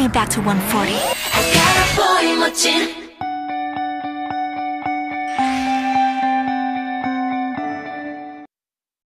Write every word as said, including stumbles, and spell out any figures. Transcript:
it back to one forty. I got a boy 멋진